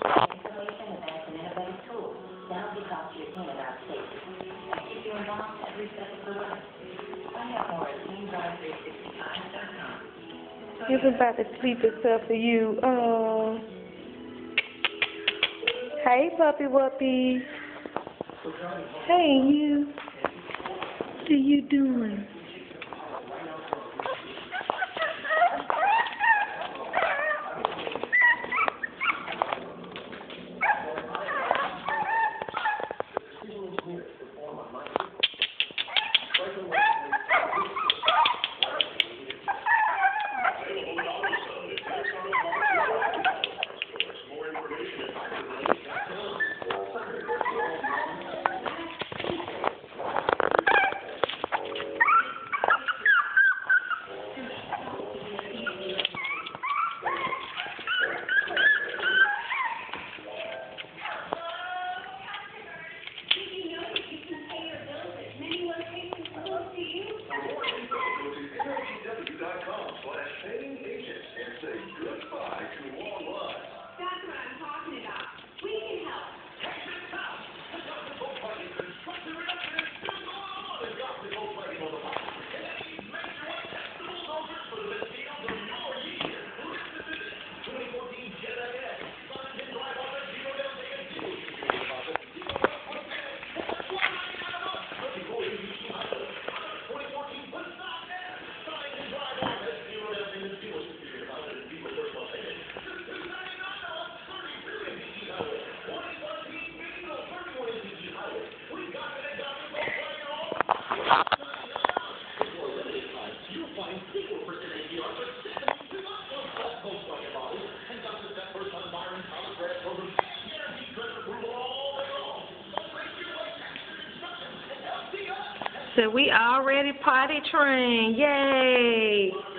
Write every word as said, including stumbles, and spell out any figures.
Installation of an innovative tool to help you talk to your team about safety. Keep you involved every step of the way. Find out more at team drive three sixty-five dot com. It's about to sleep itself for you. Oh. Hey, puppy wuppies. Hey, you. What are you doing? So we already potty trained. Yay!